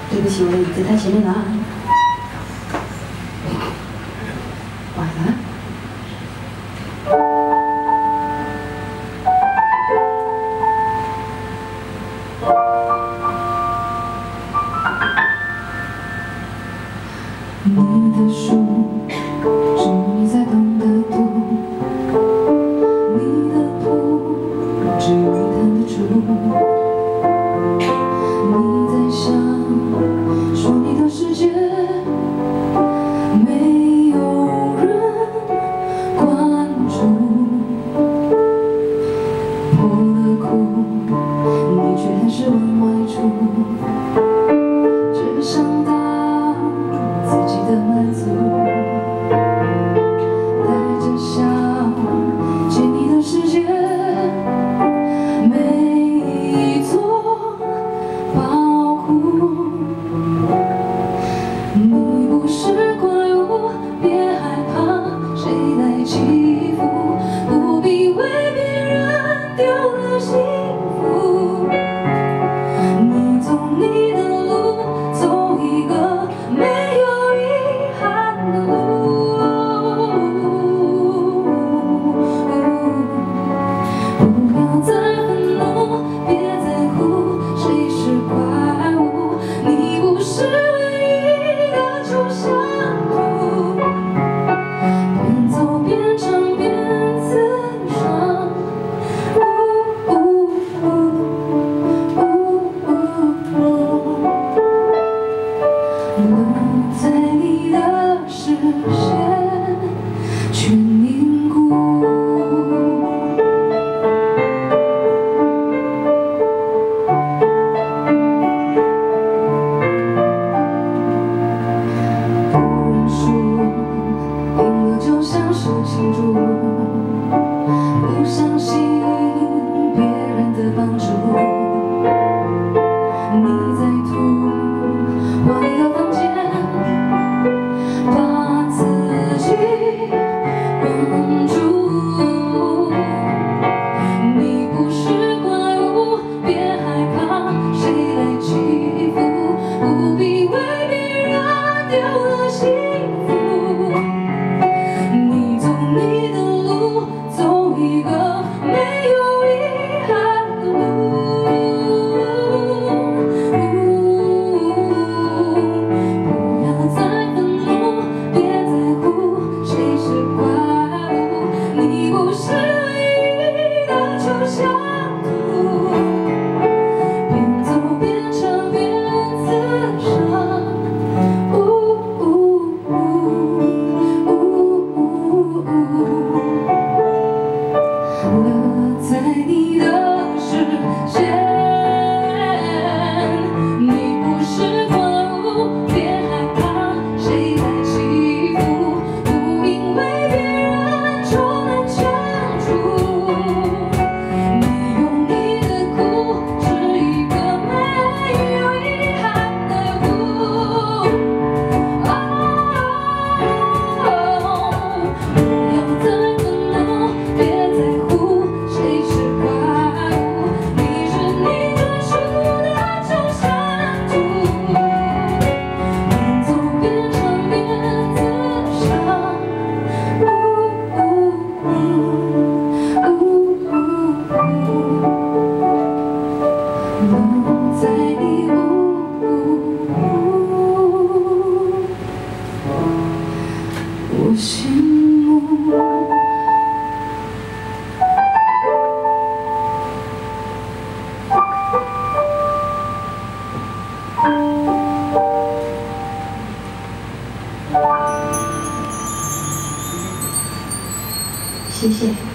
对不起，我的椅子太前面了啊。不好意思啊。你的书，只你才懂得读；你的谱，只有你弹得出。你在想，说你的世界没有人关注，破了裤，你却还是往外出，只想到自己的满足，带着笑进你的世界，每一座宝库。你不是怪物，别害怕，谁来欺负？不必为别人丢了幸福。你走你的路，走一个没有遗憾的路。不要再愤怒，别在乎谁是怪物。你不是唯一的抽象图，边走边唱边自伤。留在你的视线，却凝固。不认输，赢了就像是庆祝，不相信别人的帮助。你在吐，换一个房间，把自己关住。你不是怪物，别害怕，谁来欺负？不必为别人丢了幸福。你走你的路，走一个没有遗憾的路。不要再愤怒，别在乎谁是怪物。你不是唯一的抽象图，边走边唱边自伤。留在你的视线，你不是怪物，别害怕，谁来欺负？不因为别人撞南墙柱。你有你的苦，是一个没有遗憾的路。不要再愤怒，别在乎谁是怪物。你是你专属的抽象图，边走边唱边自伤。留在你我心目。谢谢。